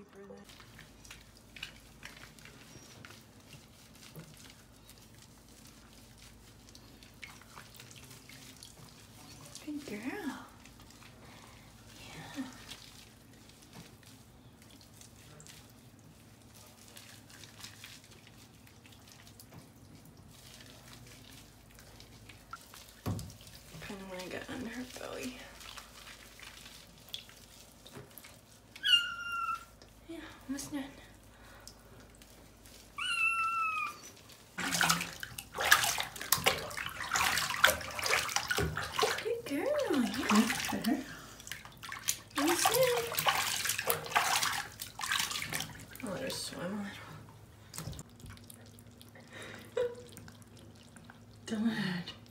deeper than. Good girl. Yeah. Kind of want to get under her belly. Yeah, almost done. Good girl. Yeah. Almost done. I'll let her swim a little. Good.